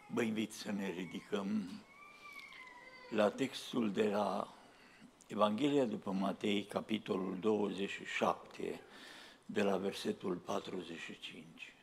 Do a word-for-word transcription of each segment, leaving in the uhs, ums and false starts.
Vă invit să ne ridicăm la textul de la Evanghelia după Matei, capitolul douăzeci și șapte, de la versetul patruzeci și cinci.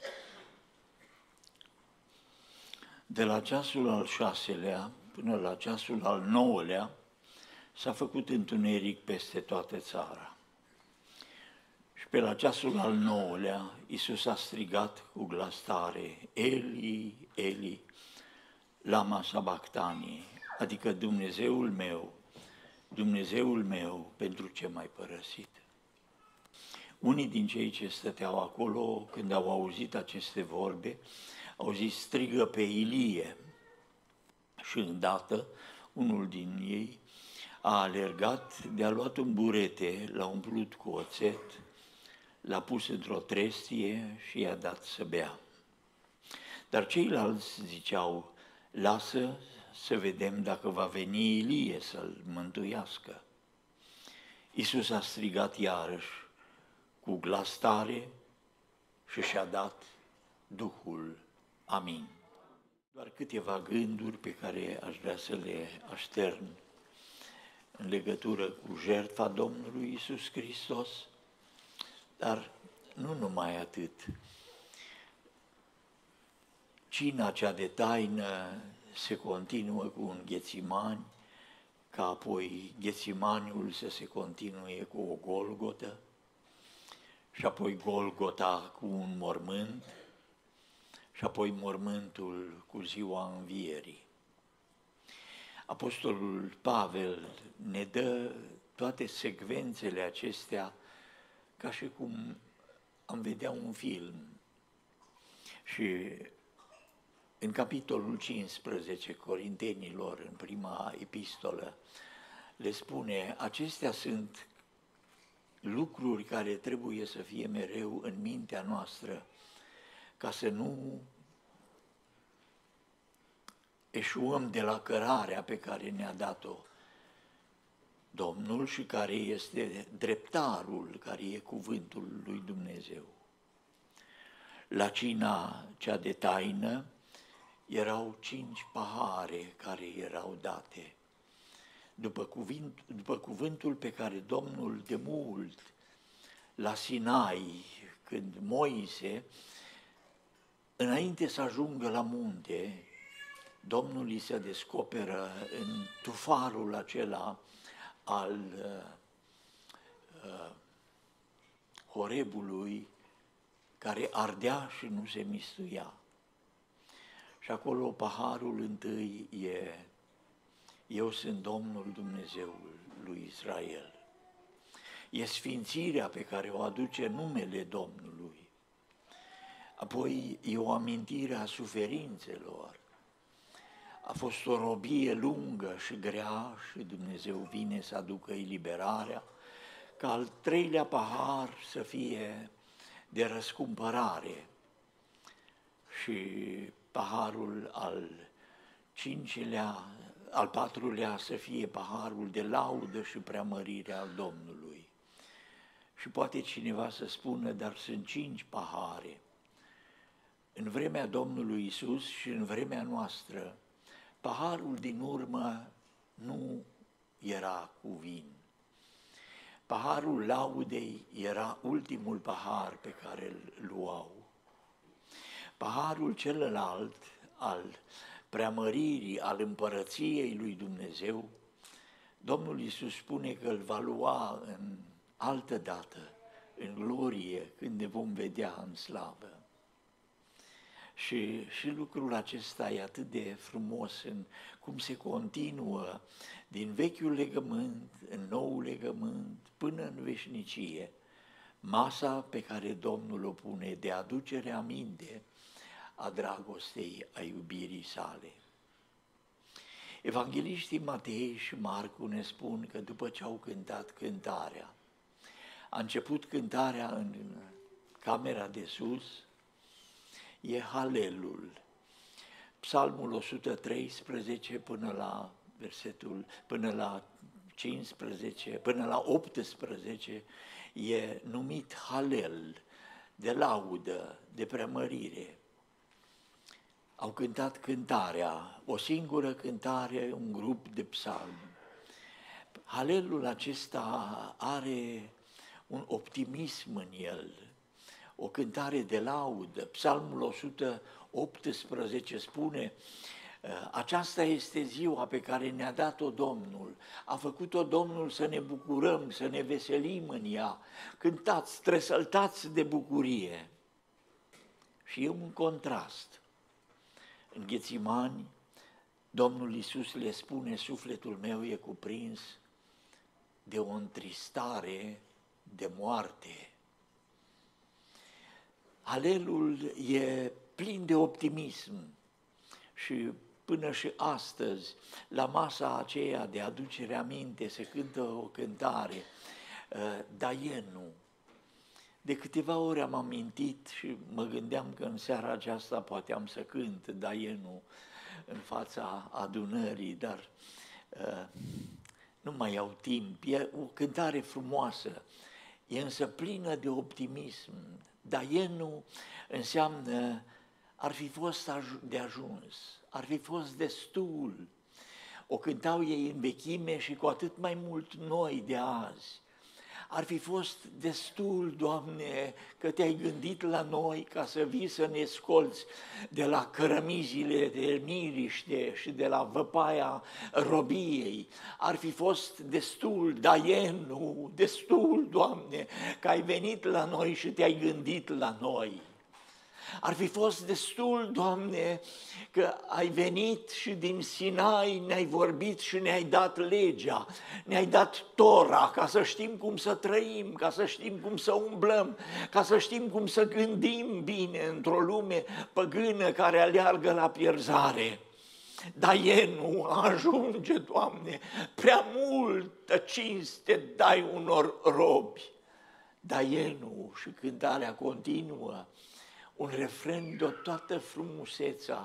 De la ceasul al șaselea până la ceasul al nouălea s-a făcut întuneric peste toată țara. Și pe la ceasul al nouălea Iisus a strigat cu glas tare: Eli, Eli, lama sabactani, adică Dumnezeul meu, Dumnezeul meu, pentru ce m-ai părăsit? Unii din cei ce stăteau acolo, când au auzit aceste vorbe, au zis: strigă pe Ilie. Și îndată unul din ei a alergat, de-a luat un burete, l-a umplut cu oțet, l-a pus într-o trestie și i-a dat să bea. Dar ceilalți ziceau: lasă să vedem dacă va veni Ilie să-l mântuiască. Iisus a strigat iarăși cu glas tare și și-a dat Duhul. Amin. Doar câteva gânduri pe care aș vrea să le aștern în legătură cu jertfa Domnului Iisus Hristos, dar nu numai atât. Cina cea de taină se continuă cu un Ghețimani, ca apoi Ghețimaniul să se continue cu o Golgotă și apoi Golgota cu un mormânt și apoi mormântul cu ziua învierii. Apostolul Pavel ne dă toate secvențele acestea ca și cum am vedea un film. Și în capitolul cincisprezece Corintenilor, în prima epistolă, le spune: acestea sunt lucruri care trebuie să fie mereu în mintea noastră, ca să nu eșuăm de la cărarea pe care ne-a dat-o Domnul și care este dreptarul, care e cuvântul lui Dumnezeu. La cina cea de taină erau cinci pahare care erau date. După, cuvânt, după cuvântul pe care Domnul de mult la Sinai, când Moise, înainte să ajungă la munte, Domnul îi se descoperă în tufarul acela al uh, uh, Horebului, care ardea și nu se mistuia. Și acolo paharul întâi e: eu sunt Domnul Dumnezeul lui Israel. E sfințirea pe care o aduce numele Domnului. Apoi e o amintire a suferințelor. A fost o robie lungă și grea și Dumnezeu vine să aducă eliberarea, ca al treilea pahar să fie de răscumpărare și paharul al cincilea, al patrulea să fie paharul de laudă și preamărire al Domnului. Și poate cineva să spună: dar sunt cinci pahare. În vremea Domnului Iisus și în vremea noastră, paharul din urmă nu era cu vin. Paharul laudei era ultimul pahar pe care îl luau. Paharul celălalt, al preamăririi, al împărăției lui Dumnezeu, Domnul Iisus spune că îl va lua în altă dată, în glorie, când ne vom vedea în slavă. Și, și lucrul acesta e atât de frumos în cum se continuă din vechiul legământ în noul legământ până în veșnicie, masa pe care Domnul o pune de aducere aminte a dragostei, a iubirii sale. Evangheliștii Matei și Marcu ne spun că după ce au cântat cântarea, a început cântarea în camera de sus, e Halelul, Psalmul o sută treisprezece până la versetul, până la cincisprezece, până la optsprezece e numit Halel, de laudă, de preamărire. au cântat cântarea, o singură cântare, un grup de psalmi. Halelul acesta are un optimism în el, o cântare de laudă. Psalmul o sută optsprezece spune: aceasta este ziua pe care ne-a dat-o Domnul, a făcut-o Domnul să ne bucurăm, să ne veselim în ea, cântați, tresăltați de bucurie. Și e un contrast. În Ghețimani, Domnul Iisus le spune: sufletul meu e cuprins de o întristare de moarte. Halelul e plin de optimism și până și astăzi, la masa aceea de aducere aminte, se cântă o cântare, Daienu. De câteva ori am amintit și mă gândeam că în seara aceasta poate am să cânt Daienu în fața adunării, dar uh, nu mai au timp. E o cântare frumoasă, e însă plină de optimism. Daienu înseamnă ar fi fost de ajuns, ar fi fost destul. O cântau ei în vechime și cu atât mai mult noi de azi. Ar fi fost destul, Doamne, că te-ai gândit la noi ca să vii să ne scolți de la cărămizile de miriște și de la văpaia robiei. Ar fi fost destul, Daienu, destul, Doamne, că ai venit la noi și te-ai gândit la noi. Ar fi fost destul, Doamne, că ai venit și din Sinai ne-ai vorbit și ne-ai dat legea, ne-ai dat Tora, ca să știm cum să trăim, ca să știm cum să umblăm, ca să știm cum să gândim bine într-o lume păgână care aleargă la pierzare. Daienu, ajunge, Doamne, prea multă cinste dai unor robi. Daienu, și cântarea continuă, un refren de toată frumusețea.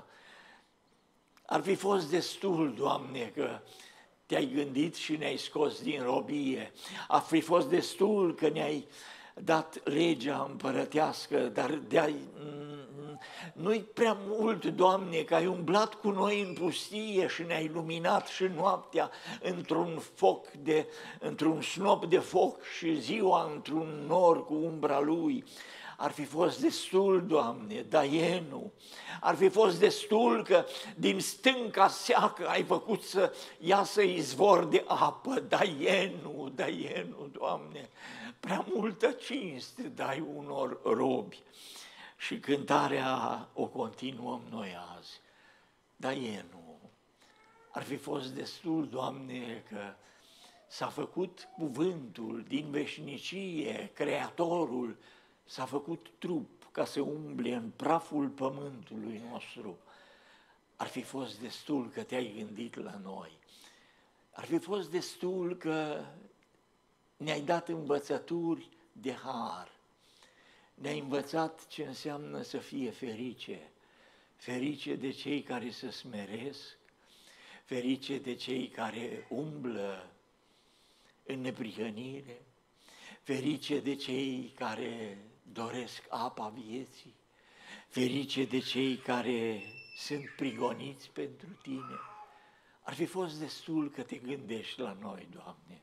Ar fi fost destul, Doamne, că te-ai gândit și ne-ai scos din robie. Ar fi fost destul că ne-ai dat legea împărătească, dar de-ai... nu-i prea mult, Doamne, că ai umblat cu noi în pustie și ne-ai luminat și noaptea într-un foc de, într-un snop de foc și ziua într-un nor cu umbra lui. Ar fi fost destul, Doamne, Daienu, ar fi fost destul că din stânca seacă ai făcut să iasă izvor de apă. Daienu, Daienu, Doamne, prea multă cinste dai unor robi. Și cântarea o continuăm noi azi. Daienu, ar fi fost destul, Doamne, că s-a făcut cuvântul din veșnicie, Creatorul, s-a făcut trup ca să umble în praful pământului nostru. Ar fi fost destul că te-ai gândit la noi. Ar fi fost destul că ne-ai dat învățături de har. Ne-ai învățat ce înseamnă să fie ferice. Ferice de cei care se smeresc, ferice de cei care umblă în neprihănire, ferice de cei care doresc apa vieții, ferice de cei care sunt prigoniți pentru Tine. Ar fi fost destul că te gândești la noi, Doamne.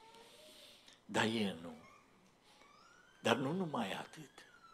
Daienu, dar nu numai atât.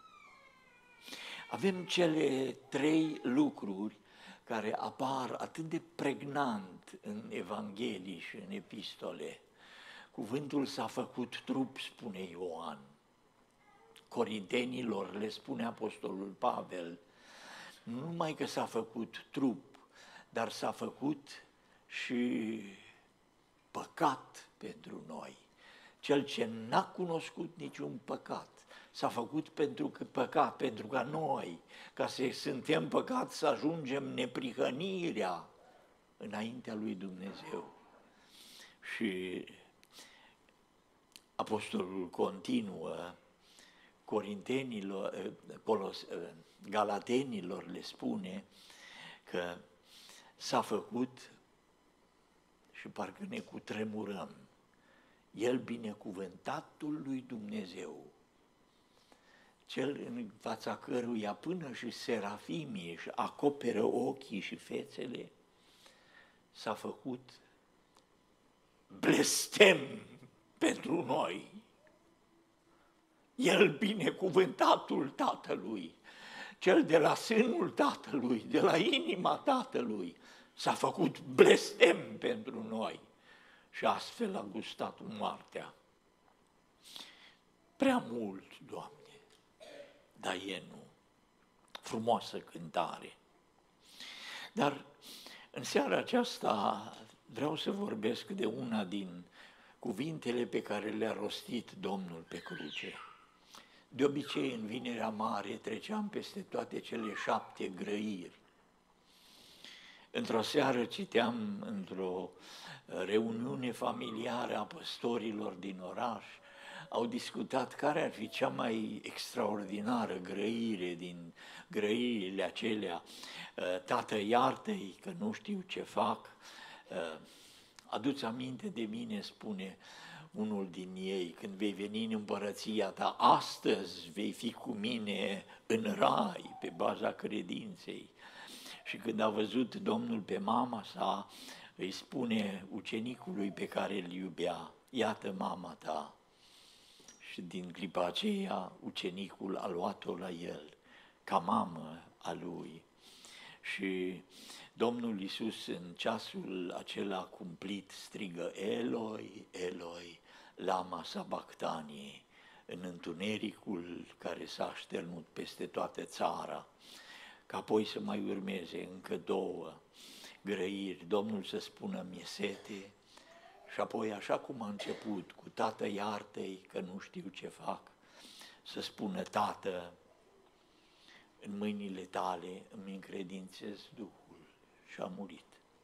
Avem cele trei lucruri care apar atât de pregnant în Evanghelii și în epistole. Cuvântul s-a făcut trup, spune Ioan. Corintenilor le spune apostolul Pavel, nu numai că s-a făcut trup, dar s-a făcut și păcat pentru noi. Cel ce n-a cunoscut niciun păcat s-a făcut pentru că păcat, pentru ca noi, ca să suntem păcat, să ajungem neprihănirea înaintea lui Dumnezeu. Și apostolul continuă, Corintenilor, Colos, Galatenilor le spune că s-a făcut și parcă ne cutremurăm. El binecuvântatul lui Dumnezeu, cel în fața căruia până și serafimii își acoperă ochii și fețele, s-a făcut blestem pentru noi. El, binecuvântatul Tatălui, cel de la sânul Tatălui, de la inima Tatălui, s-a făcut blestem pentru noi și astfel a gustat moartea. Prea mult, Doamne, dar e nu. Frumoasă cântare. Dar în seara aceasta vreau să vorbesc de una din cuvintele pe care le-a rostit Domnul pe cruce. De obicei, în Vinerea Mare treceam peste toate cele șapte grăiri. Într-o seară citeam într-o reuniune familiară a păstorilor din oraș, au discutat care ar fi cea mai extraordinară grăire din grăirile acelea. Tată, iartă-i că nu știu ce fac. Adu-ți aminte de mine, spune unul din ei, când vei veni în împărăția ta, astăzi vei fi cu mine în rai, pe baza credinței. Și când a văzut Domnul pe mama sa, îi spune ucenicului pe care îl iubea, iată mama ta. Și din clipa aceea, ucenicul a luat-o la el, ca mamă a lui. Și Domnul Iisus, în ceasul acela cumplit, strigă, Eloi, Eloi, lama sabachthani, în întunericul care s-a așternut peste toată țara, ca apoi să mai urmeze încă două grăiri, Domnul să spună, mi-e sete, și apoi, așa cum a început, cu Tată, iartă-i că nu știu ce fac, să spună, Tată, în mâinile tale îmi încredințez Duhul, și a murit.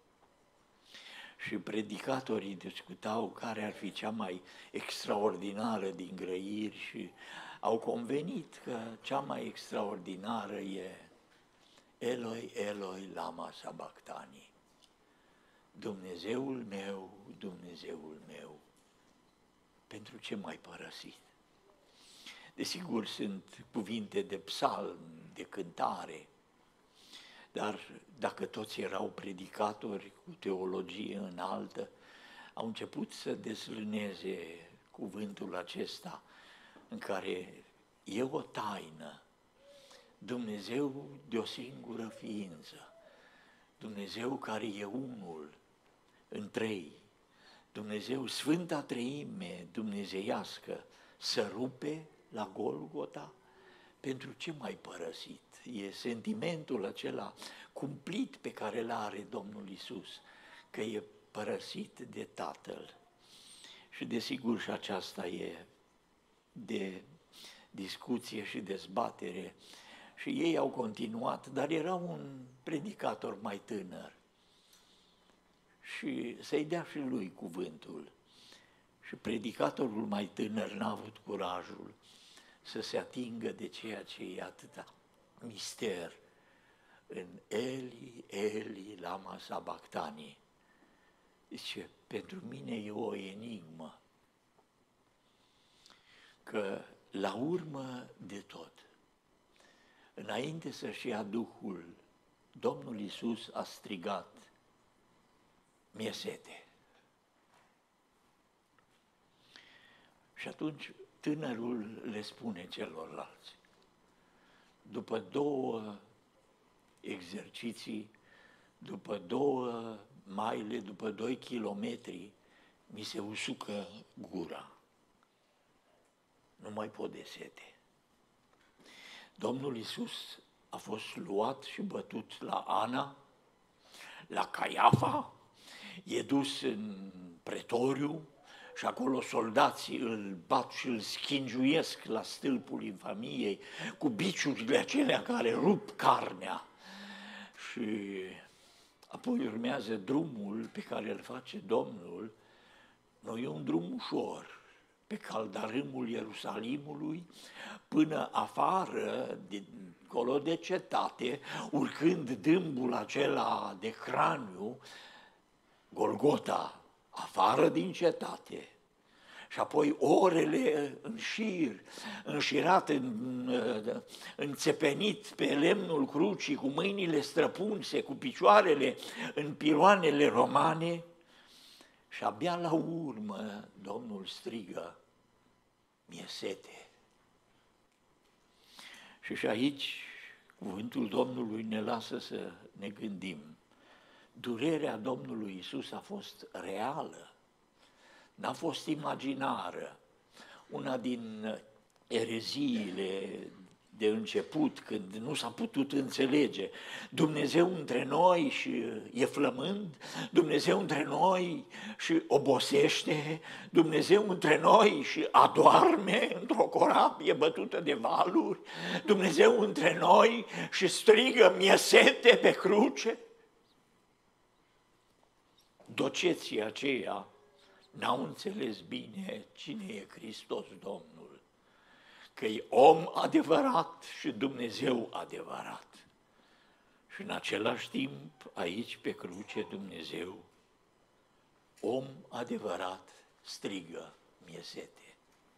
Și predicatorii discutau care ar fi cea mai extraordinară din grăiri și au convenit că cea mai extraordinară e Eloi, Eloi, lama sabachthani. Dumnezeul meu, Dumnezeul meu, pentru ce m-ai părăsit? Desigur, sunt cuvinte de psalm, de cântare, dar dacă toți erau predicatori cu teologie înaltă, au început să deslâneze cuvântul acesta în care e o taină, Dumnezeu de o singură ființă, Dumnezeu care e unul în trei, Dumnezeu, Sfânta Treime dumnezeiască, să rupe la Golgota, pentru ce m-ai părăsit? E sentimentul acela cumplit pe care îl are Domnul Iisus, că e părăsit de Tatăl. Și desigur și aceasta e de discuție și dezbatere. Și ei au continuat, dar era un predicator mai tânăr și să-i dea și lui cuvântul. Și predicatorul mai tânăr n-a avut curajul să se atingă de ceea ce e atâta mister în Eli, Eli, lama sabachthani. Zice, pentru mine e o enigmă că la urmă de tot, înainte să-și ia Duhul, Domnul Iisus a strigat, mi-e sete. Și atunci tânărul le spune celorlalți, după două exerciții, după două maile, după doi kilometri, mi se usucă gura. Nu mai pot de sete. Domnul Iisus a fost luat și bătut la Ana, la Caiafa, e dus în pretoriu și acolo soldații îl bat și îl schingiuiesc la stâlpul infamiei cu biciurile acelea care rup carnea. Și apoi urmează drumul pe care îl face Domnul, nu e un drum ușor, pe caldarâmul Ierusalimului, până afară, dincolo de cetate, urcând dâmbul acela de craniu, Golgota, afară din cetate. Și apoi orele în șir, înșirat, în, înțepenit pe lemnul crucii, cu mâinile străpunse, cu picioarele în piloanele romane, și abia la urmă Domnul strigă, mi-e sete. Și și aici cuvântul Domnului ne lasă să ne gândim. Durerea Domnului Iisus a fost reală, n-a fost imaginară. Una din ereziile de început, când nu s-a putut înțelege, Dumnezeu între noi și e flămând, Dumnezeu între noi și obosește, Dumnezeu între noi și adoarme într-o corabie bătută de valuri, Dumnezeu între noi și strigă, mi-e sete pe cruce. Doceții aceia n-au înțeles bine cine e Hristos Domnul, că e om adevărat și Dumnezeu adevărat. Și în același timp, aici pe cruce, Dumnezeu, om adevărat, strigă, mi-e sete.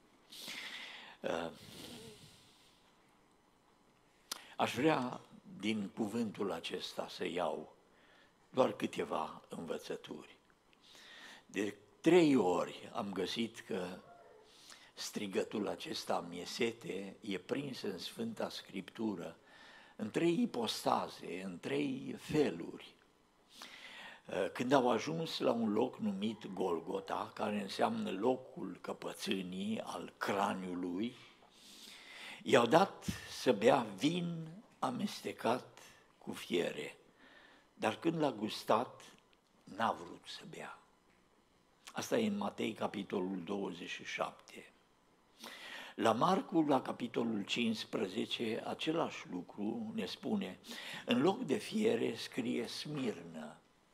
Aș vrea din cuvântul acesta să iau doar câteva învățături. De trei ori am găsit că strigătul acesta, mi-e sete, e prins în Sfânta Scriptură, în trei ipostaze, în trei feluri. Când au ajuns la un loc numit Golgota, care înseamnă locul căpățânii al craniului, i-au dat să bea vin amestecat cu fiere, dar când l-a gustat, n-a vrut să bea. Asta e în Matei, capitolul douăzeci și șapte. La Marcu, la capitolul cincisprezece, același lucru ne spune, în loc de fiere scrie smirnă.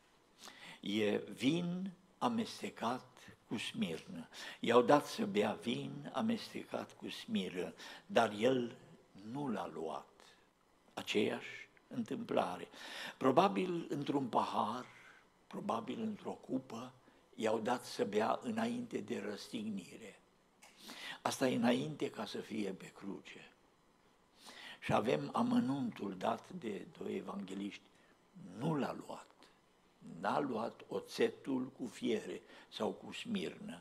E vin amestecat cu smirnă. I-au dat să bea vin amestecat cu smirnă, dar el nu l-a luat. Aceeași întâmplare. Probabil într-un pahar, probabil într-o cupă, i-au dat să bea înainte de răstignire. Asta e înainte ca să fie pe cruce. Și avem amănuntul dat de doi evangeliști. Nu l-a luat. N-a luat oțetul cu fiere sau cu smirnă.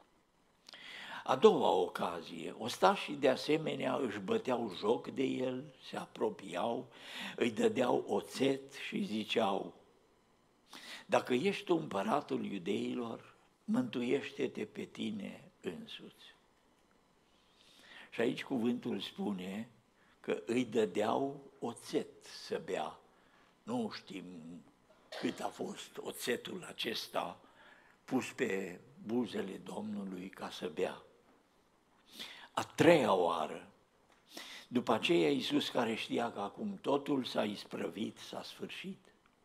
A doua ocazie, ostașii de asemenea își băteau joc de el, se apropiau, îi dădeau oțet și ziceau, dacă ești tu împăratul iudeilor, mântuiește-te pe tine însuți. Și aici cuvântul spune că îi dădeau oțet să bea. Nu știm cât a fost oțetul acesta pus pe buzele Domnului ca să bea. A treia oară, după aceea Iisus, care știa că acum totul s-a isprăvit, s-a sfârșit,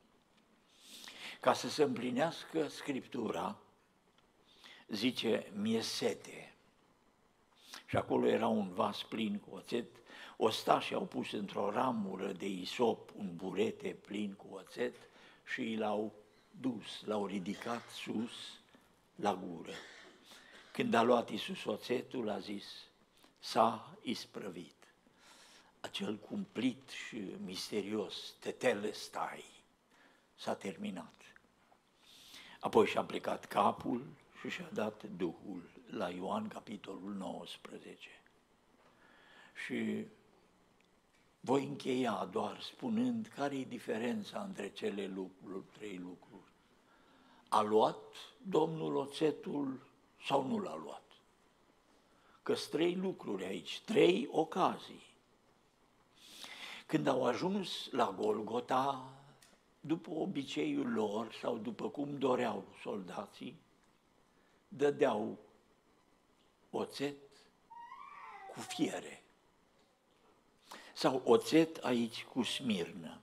ca să se împlinească Scriptura, zice, mi-e sete. Și acolo era un vas plin cu oțet, ostașii au pus într-o ramură de isop un burete plin cu oțet și l-au dus, l-au ridicat sus la gură. Când a luat Iisus oțetul, a zis, s-a isprăvit. Acel cumplit și misterios, tetelestai, s-a terminat. Apoi și-a plecat capul și și-a dat Duhul la Ioan, capitolul nouăsprezece. Și voi încheia doar spunând care e diferența între cele lucruri, trei lucruri. A luat Domnul oțetul sau nu l-a luat? Că-s trei lucruri aici, trei ocazii. Când au ajuns la Golgota, după obiceiul lor sau după cum doreau soldații, dădeau oțet cu fiere sau oțet aici cu smirnă.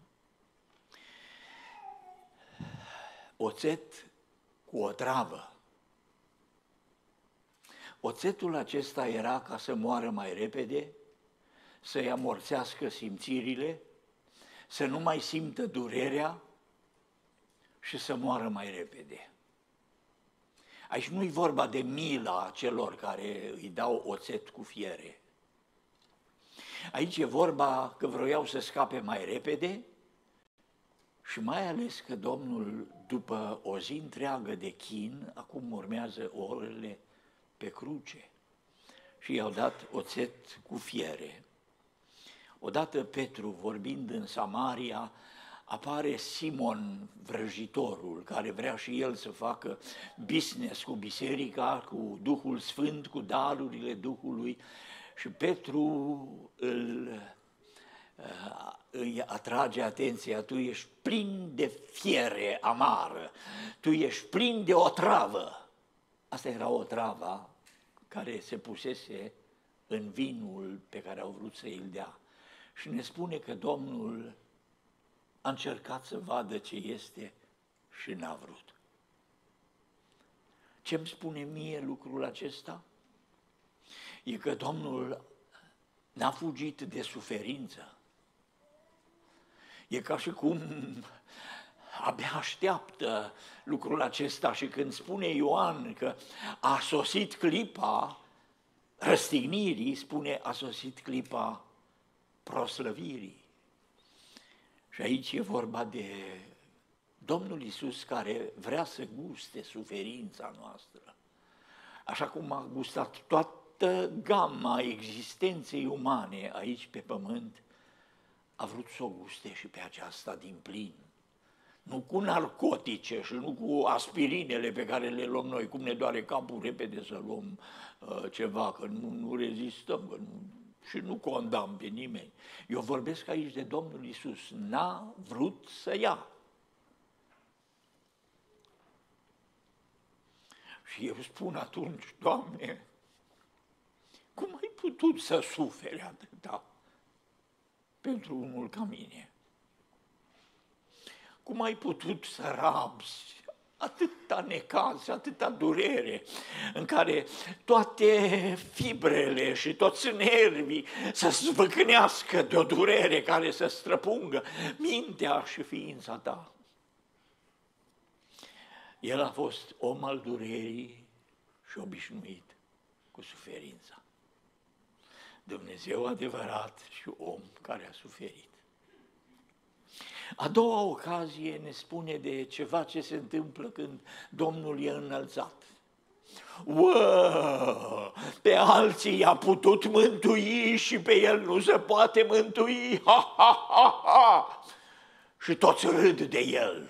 Oțet cu o travă. Oțetul acesta era ca să moară mai repede, să-i amorțească simțirile, să nu mai simtă durerea și să moară mai repede. Aici nu-i vorba de mila celor care îi dau oțet cu fiere. Aici e vorba că vroiau să scape mai repede și mai ales că Domnul, după o zi întreagă de chin, acum urmează orele pe cruce și i-au dat oțet cu fiere. Odată Petru, vorbind în Samaria, apare Simon vrăjitorul, care vrea și el să facă business cu biserica, cu Duhul Sfânt, cu darurile Duhului, și Petru îl, îi atrage atenția: tu ești plin de fiere amară, tu ești plin de otravă. Asta era otrava care se pusese în vinul pe care au vrut să îl dea. Și ne spune că Domnul a încercat să vadă ce este și n-a vrut. Ce-mi spune mie lucrul acesta? E că Domnul n-a fugit de suferință. E ca și cum abia așteaptă lucrul acesta și când spune Ioan că a sosit clipa răstignirii, spune a sosit clipa proslăvirii. Și aici e vorba de Domnul Iisus care vrea să guste suferința noastră, așa cum a gustat toată gama existenței umane aici pe pământ, a vrut să o guste și pe aceasta din plin. Nu cu narcotice și nu cu aspirinele pe care le luăm noi, cum ne doare capul repede să luăm uh, ceva, că nu, nu rezistăm, că nu, și nu condamn pe nimeni. Eu vorbesc aici de Domnul Iisus, n-a vrut să ia. Și eu spun atunci: Doamne, cum ai putut să suferi atâta pentru unul ca mine? Cum ai putut să rabzi atâta necaz, atâta durere, în care toate fibrele și toți nervii să zvâcnească de o durere care să străpungă mintea și ființa ta? El a fost om al durerii și obișnuit cu suferința. Dumnezeu adevărat și om care a suferit. A doua ocazie ne spune de ceva ce se întâmplă când Domnul e înălțat. Uă, pe alții i-a putut mântui și pe el nu se poate mântui, ha, ha, ha, ha! Și toți râd de el.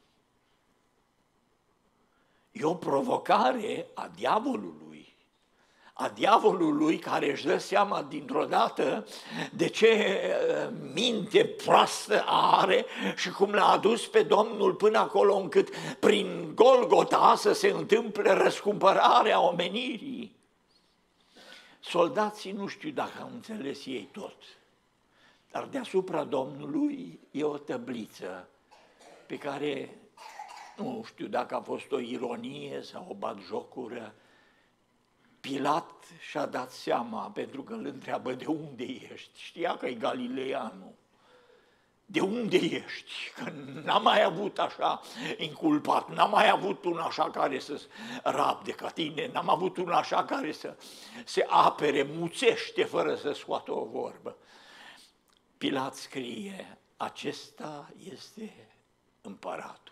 E o provocare a diavolului, a diavolului care își dă seama dintr-o dată de ce minte proastă are și cum l-a adus pe Domnul până acolo încât prin Golgota să se întâmple răscumpărarea omenirii. Soldații nu știu dacă au înțeles ei tot, dar deasupra Domnului e o tăbliță pe care nu știu dacă a fost o ironie sau o batjocură. Pilat și-a dat seama, pentru că îl întreabă: de unde ești? Știa că e galileanul. De unde ești? Că n-a mai avut așa inculpat, n-a mai avut un așa care să rabde ca tine, n-am avut un așa care să se apere, muțește fără să scoată o vorbă. Pilat scrie: acesta este împăratul.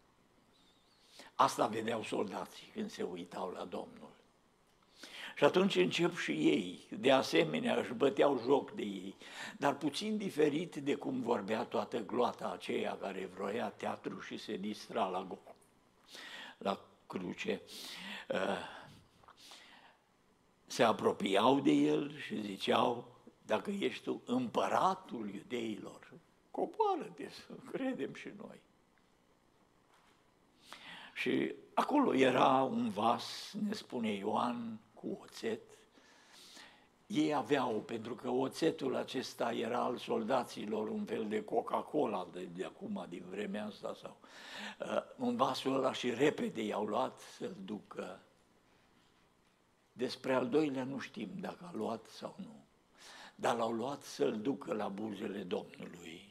Asta vedeau soldații când se uitau la Domnul. Și atunci încep și ei, de asemenea, își băteau joc de ei, dar puțin diferit de cum vorbea toată gloata aceea care vroia teatru și se distra la, la cruce. Se apropiau de el și ziceau: dacă ești tu împăratul iudeilor, coboară-te să credem și noi. Și acolo era un vas, ne spune Ioan, cu oțet. Ei aveau, pentru că oțetul acesta era al soldaților, un fel de Coca-Cola de, de acum, din vremea asta, sau uh, un vasul ăla, și repede i-au luat să-l ducă. Despre al doilea nu știm dacă a luat sau nu, dar l-au luat să-l ducă la buzele Domnului.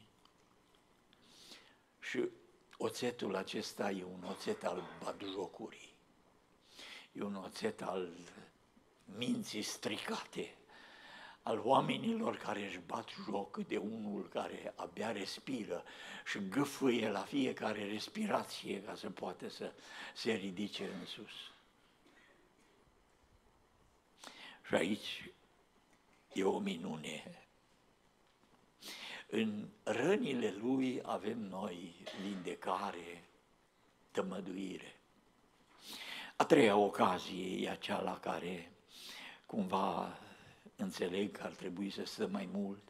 Și oțetul acesta e un oțet al batjocurii. e un oțet al minții stricate, al oamenilor care își bat joc de unul care abia respiră și gâfâie la fiecare respirație ca să poată să se ridice în sus. Și aici e o minune. În rănile Lui avem noi vindecare, tămăduire. A treia ocazie e acea la care cumva înțeleg că ar trebui să stăm mai mult.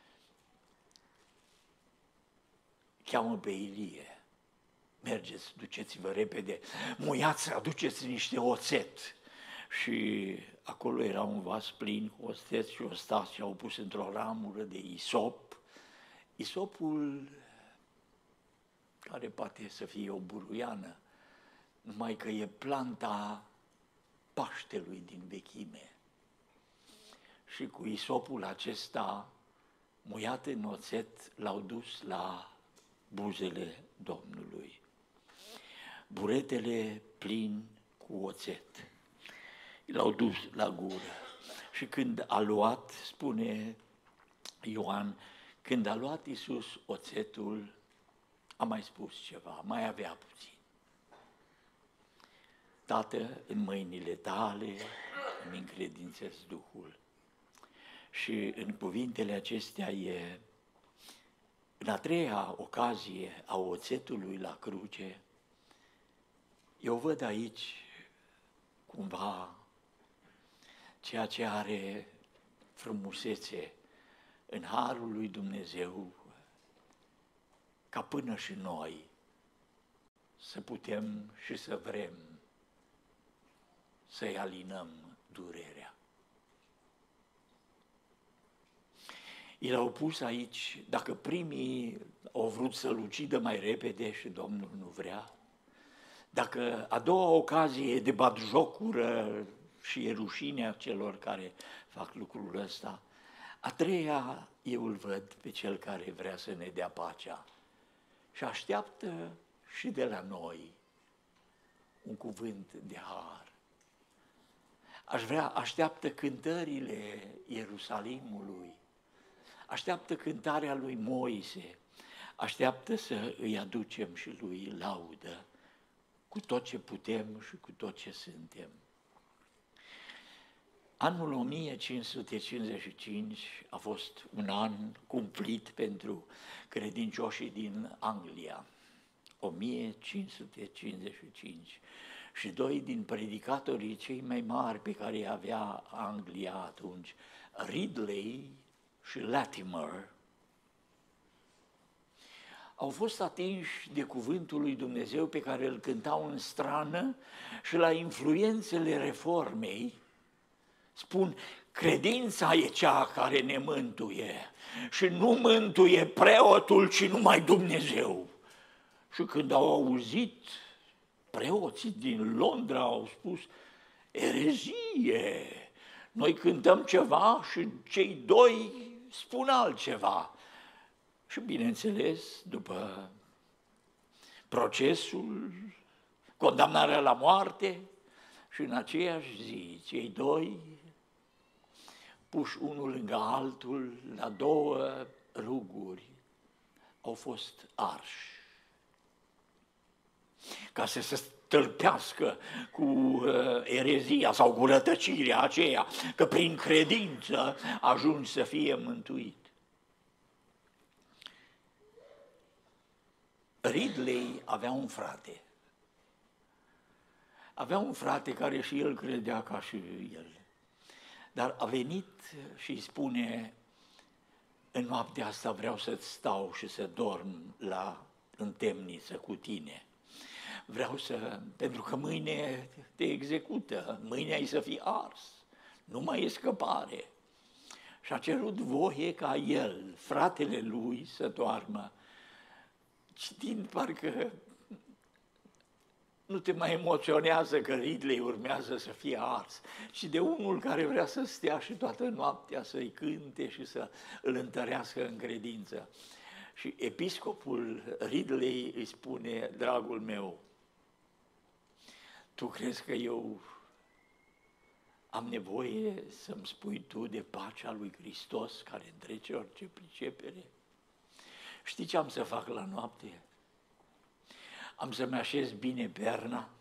Cheamă pe Ilie. Mergeți, duceți-vă repede, muiați, aduceți niște oțet. Și acolo era un vas plin cu oțet și ostaș și au pus într-o ramură de isop. Isopul, care poate să fie o buruiană, numai că e planta Paștelui din vechime. Și cu isopul acesta, muiat în oțet, l-au dus la buzele Domnului. Buretele plin cu oțet. L-au dus la gură. Și când a luat, spune Ioan, când a luat Iisus oțetul, a mai spus ceva, mai avea puțin. Tată, în mâinile tale îmi încredințez Duhul. Și în cuvintele acestea e, în a treia ocazie a oțetului la cruce, eu văd aici cumva ceea ce are frumusețe în harul lui Dumnezeu, ca până și noi să putem și să vrem să-i alinăm durerea. I l-au pus aici, dacă primii au vrut să-l ucidă mai repede și Domnul nu vrea, dacă a doua ocazie e de batjocură și e rușinea celor care fac lucrul ăsta, a treia eu îl văd pe cel care vrea să ne dea pacea și așteaptă și de la noi un cuvânt de har. Aș vrea, așteaptă cântările Ierusalimului, așteaptă cântarea lui Moise, așteaptă să îi aducem și lui laudă cu tot ce putem și cu tot ce suntem. Anul o mie cinci sute cincizeci și cinci a fost un an cumplit pentru credincioșii din Anglia, o mie cinci sute cincizeci și cinci, și doi din predicatorii cei mai mari pe care îi avea Anglia atunci, Ridley și Latimer, au fost atinși de cuvântul lui Dumnezeu pe care îl cântau în strană și la influențele reformei. Spun, credința e cea care ne mântuie și nu mântuie preotul, ci numai Dumnezeu. Și când au auzit, preoții din Londra au spus, erezie, noi cântăm ceva și cei doi spun altceva. Și bineînțeles, după procesul, condamnarea la moarte, și în aceeași zi, cei doi, puși unul lângă altul, la două ruguri, au fost arși. Ca să se stâlpească cu uh, erezia sau cu rătăcirea aceea, că prin credință ajungi să fie mântuit. Ridley avea un frate. Avea un frate care și el credea ca și el. Dar a venit și îi spune, în noaptea asta vreau să-ți stau și să dorm la în temniță cu tine. Vreau să, pentru că mâine te execută, mâine ai să fii ars, nu mai e scăpare. Și a cerut voie ca el, fratele lui, să doarmă. Citind, parcă nu te mai emoționează că Ridley urmează să fie ars, ci de unul care vrea să stea și toată noaptea să-i cânte și să îl întărească în credință. Și episcopul Ridley îi spune, dragul meu, tu crezi că eu Am nevoie să-mi spui tu de pacea lui Hristos care întrece orice pricepere. Știi ce am să fac la noapte? Am să-mi așez bine perna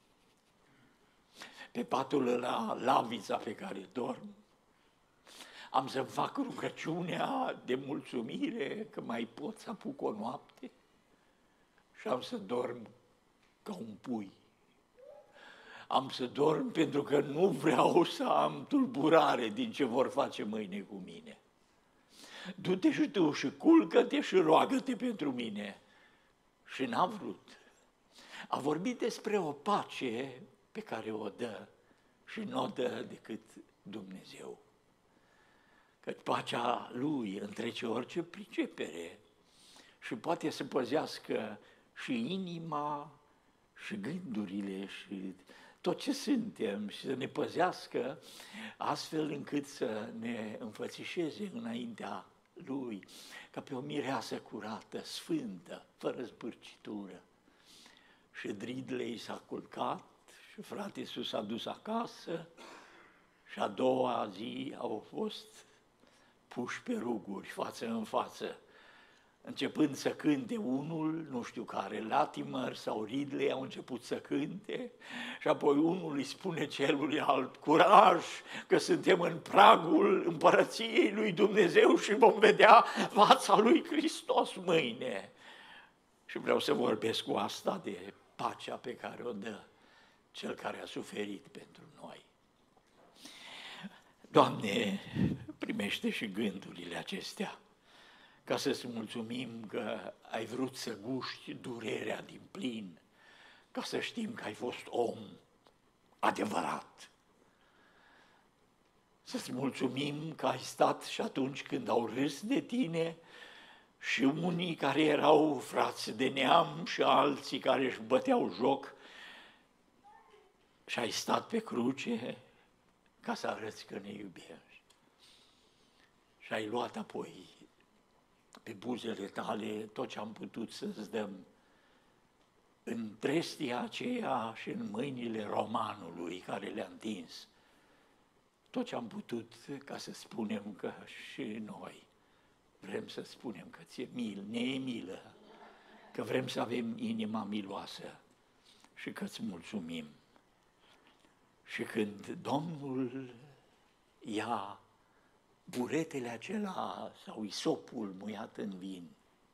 pe patul ăla, lavița pe care dorm. Am să-mi fac rugăciunea de mulțumire că mai pot să apuc o noapte și am să dorm ca un pui. Am să dorm pentru că nu vreau să am tulburare din ce vor face mâine cu mine. Du-te și tu și culcă-te și roagă-te pentru mine. Și n-a vrut. A vorbit despre o pace pe care o dă și nu o dă decât Dumnezeu. Căci pacea Lui întrece orice pricepere și poate să păzească și inima și gândurile și tot ce suntem și să ne păzească astfel încât să ne înfățișeze înaintea Lui ca pe o mireasă curată, sfântă, fără zbârcitură. Și Dridley s-a culcat și frate Iisus s-a dus acasă și a doua zi au fost puși pe ruguri, față în față, începând să cânte unul, nu știu care, Latimer sau Ridley au început să cânte și apoi unul îi spune celuilalt, curaj, că suntem în pragul împărăției lui Dumnezeu și vom vedea fața lui Hristos mâine. Și vreau să vorbesc cu asta de pacea pe care o dă Cel care a suferit pentru noi. Doamne, primește și gândurile acestea, ca să-ți mulțumim că ai vrut să guști durerea din plin, ca să știm că ai fost om adevărat. Să-ți mulțumim că ai stat și atunci când au râs de tine și unii care erau frați de neam și alții care își băteau joc și ai stat pe cruce ca să arăți că ne iubești. Și ai luat apoi pe buzele tale tot ce am putut să-ți dăm în trestia aceea și în mâinile romanului care le-a întins. Tot ce am putut ca să spunem că și noi vrem să spunem că ți-e mil, ne e milă, că vrem să avem inima miloasă și că îți mulțumim. Și când Domnul ia buretele acela sau isopul muiat în vin,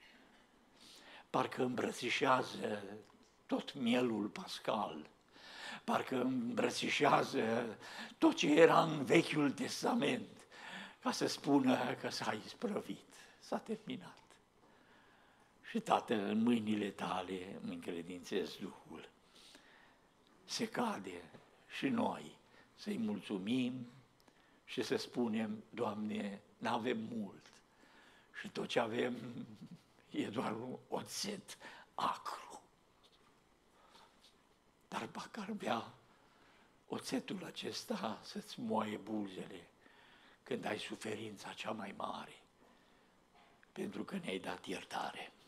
parcă îmbrățișează tot mielul pascal, parcă îmbrățișează tot ce era în Vechiul Testament, ca să spună că s-a isprăvit, s-a terminat. Și, Tată, în mâinile tale îmi încredințez Duhul. Se cade și noi să-i mulțumim și să spunem, Doamne, n-avem mult și tot ce avem e doar un oțet acru. Dar parcă ar vrea oțetul acesta să-ți moaie buzele când ai suferința cea mai mare, pentru că ne-ai dat iertare.